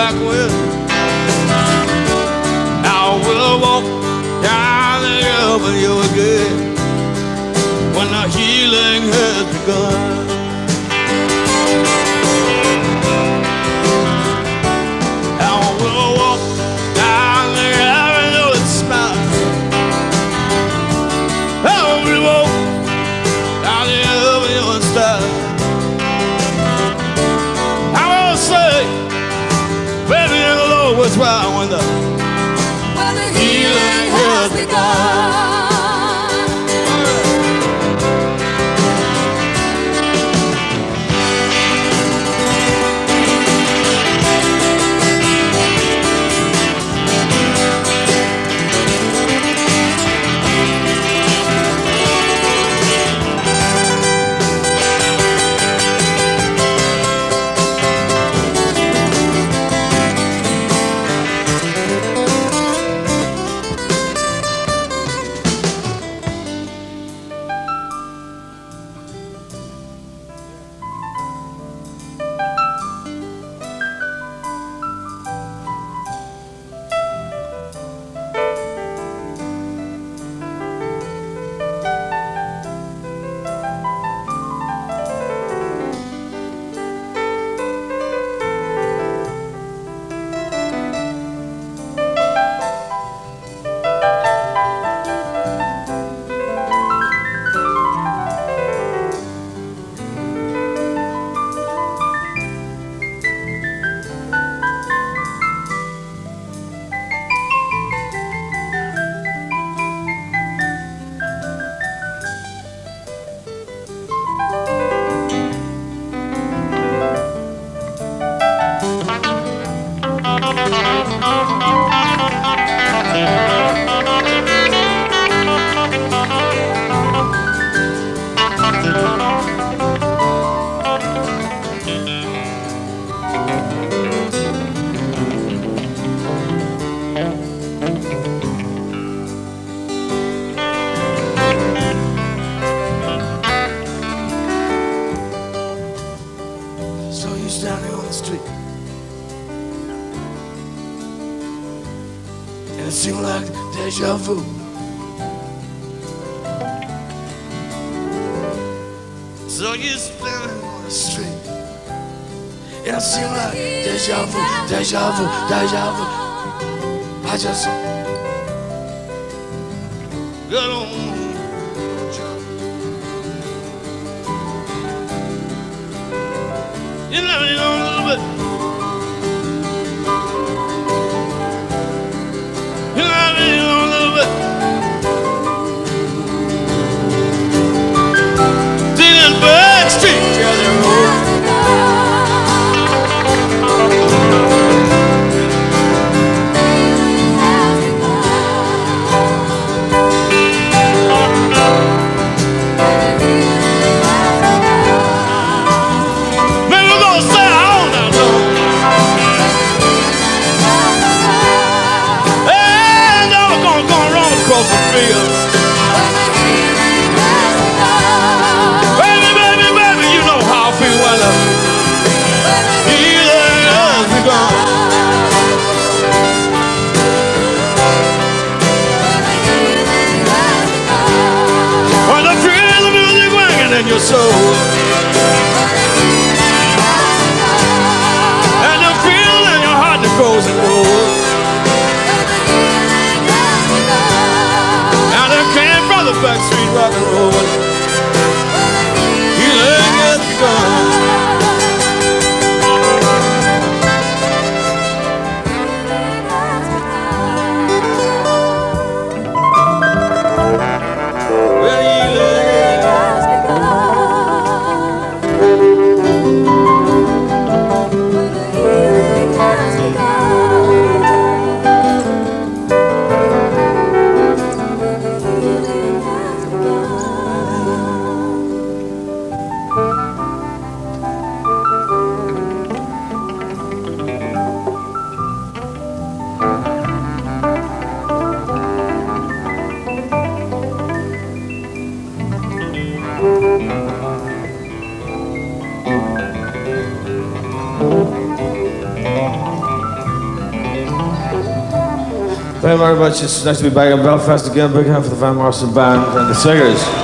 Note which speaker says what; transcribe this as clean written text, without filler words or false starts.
Speaker 1: back with. I will walk down the avenue again when the healing has begun. I will walk down the avenue and smile. I will walk down the avenue and style. I will say, baby, the Lord was right when the healing has begun. Deja vu. So you're standing on the street, and it seems like deja vu, deja vu, deja vu. I just got on. You know a little bit. Backstreet, yeah, they're old. Man, we're gonna stay on that long. And now we're gonna run across the field. In your soul, and the feel in your heart that goes and goes, and it came from the backstreet rock and roll. Healing has begun.
Speaker 2: Thank you very much. It's nice to be back in Belfast again. Big hand for the Van Morrison Band and the singers.